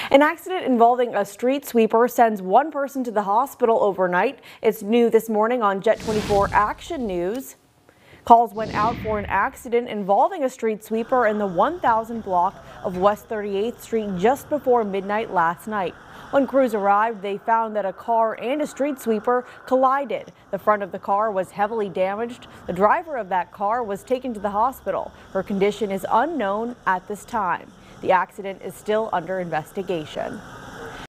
An accident involving a street sweeper sends one person to the hospital overnight. It's new this morning on Jet 24 Action News. Calls went out for an accident involving a street sweeper in the 1000 block of West 38th Street just before midnight last night. When crews arrived, they found that a car and a street sweeper collided. The front of the car was heavily damaged. The driver of that car was taken to the hospital. Her condition is unknown at this time. The accident is still under investigation.